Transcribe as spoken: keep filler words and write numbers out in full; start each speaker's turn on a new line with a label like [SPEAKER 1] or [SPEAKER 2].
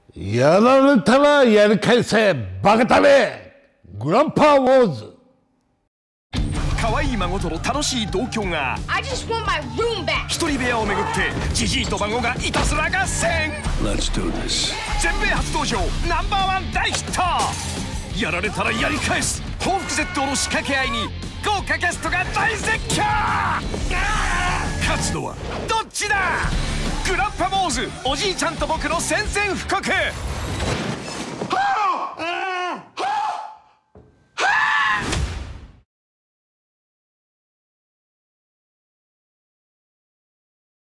[SPEAKER 1] やられたらやり返せバカタレグランパーウォーズ。
[SPEAKER 2] 可愛い孫との楽しい同居が
[SPEAKER 3] I just want my room back.
[SPEAKER 2] 一人部屋をめぐってジジイと孫がいたずら合戦。
[SPEAKER 4] Let's do this.
[SPEAKER 2] 全米初登場ナンバーワン大ヒット。やられたらやり返す報復絶倒の仕掛け合いに豪華キャストが大絶叫。勝つのはどっちだ。グランパウォーズおじいちゃんと僕の宣戦布告。